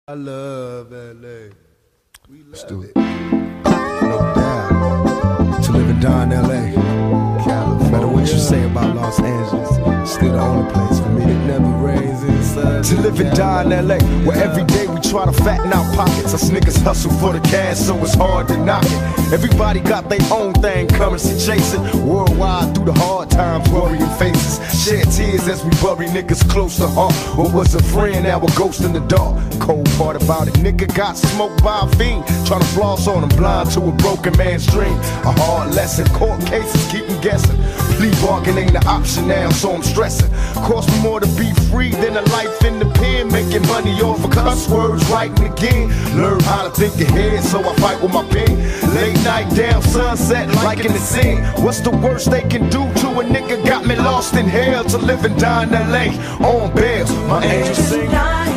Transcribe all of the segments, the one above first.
I love LA. Let's do it. No doubt. To live and die in LA. California. No matter what you say about Los Angeles, still the only place for me. It never rains inside. To live and die in LA, where every day we try to fatten our pockets. Us niggas hustle for the cash, so it's hard to knock it. Everybody got their own thing, currency chasing. Worldwide through the hard times, worrying faces. Shed tears as we bury niggas close to heart. What was a friend, now a ghost in the dark. Cold part about it, nigga got smoked by a fiend. Trying to floss on him, blind to a broken man's dream. A hard lesson, court cases keep him guessing. Plea bargain ain't an option now, so I'm stressing. Cost me more to be free than a life in the pen. Making money off of cuss words, writing again. Learn how to think ahead, so I fight with my pen. Late night down sunset, like in the scene. What's the worst they can do to a nigga? Got me lost in hell to live and die in LA. On bail, my angels sing.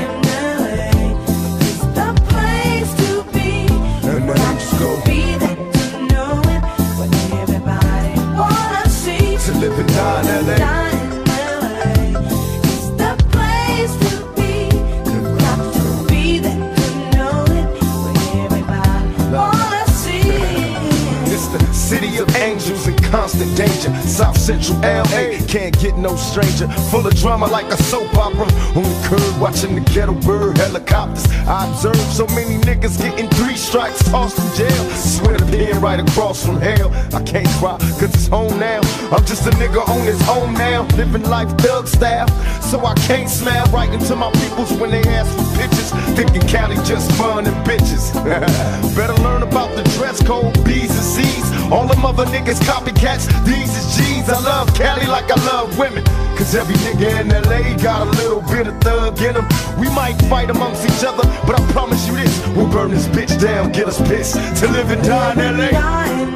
Live and die in LA. It's the place to be. Got to be there to know it. Where everybody wanna see. It's the city of angels in constant danger. South Central LA can't get no stranger. Full of drama like a soap opera. On the curb watching the ghetto bird helicopters. I observe so many niggas getting 3 strikes, tossed in jail. Swear to pen right across from hell. I can't cry cause it's home now. I'm just a nigga on his own now, living life thug style. So I can't smile right into my peoples when they ask for pictures. Thinking Cali just fun and bitches. Better learn about the dress code, B's and C's. All them other niggas copycats, these is G's. I love Cali like I love women, cause every nigga in LA got a little bit of thug in them. We might fight amongst each other, but I promise you this, we'll burn this bitch down, get us pissed. To live and die in LA.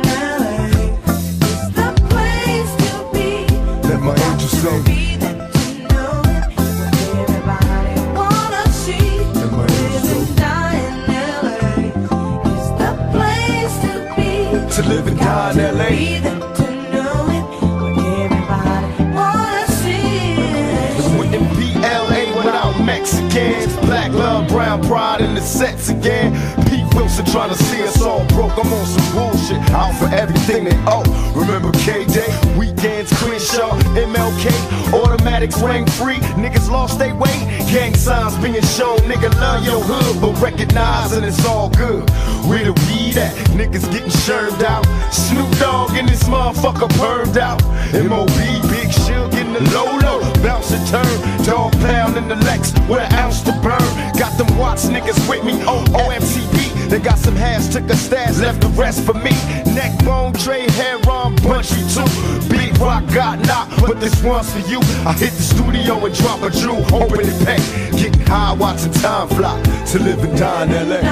Let my angels sing. Be there to know it, where everybody wanna see. Let my angels sing. Die in LA is the place to be. To live and die in LA. Be there to know it, where everybody wanna see. We wouldn't be LA without Mexicans. Black love, brown pride in the sets again. Wilson trying to see us all broke. I'm on some bullshit, out for everything they owe. Remember K-Day, weekends, Crenshaw, MLK, automatics rang free. Niggas lost their way, gang signs being shown. Nigga love your hood, but recognizing it's all good. Where the weed at? Niggas getting shermed out. Snoop Dogg in this motherfucker permed out. M.O.B. Big Shug getting the low-low. Bounce and turn, dog pound in the Lex with an ounce to burn. Got them Watts niggas with me, OMTB. They got some hash, took a stash, left the rest for me. Neck bone, tray, hair on, bunchy too. Big rock got knocked, but this one's for you. I hit the studio and drop a jewel, hoping it pay. Getting high, watching time fly. To live and die in LA.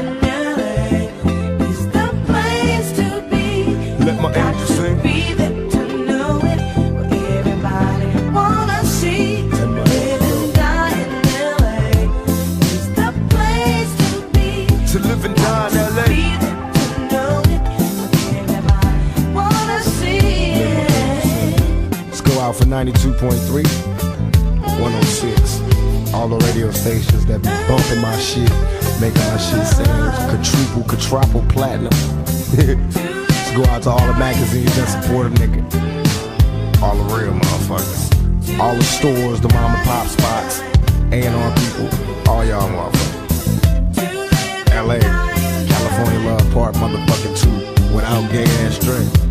Is the place to be. Let my angels sing. Be there to know it, where everybody wanna see. Live and die in LA. Is the place to be. To live and die in LA. Be there to know it, where everybody wanna see. Let's go out for 92.3, 106. All the radio stations that be bumping my shit, making my shit sound quadruple platinum. Let's go out to all the magazines that support a nigga. All the real motherfuckers. All the stores, the mom and pop spots, A&R people, all y'all motherfuckers. LA, California Love Park, motherfucking 2, without gay ass drink.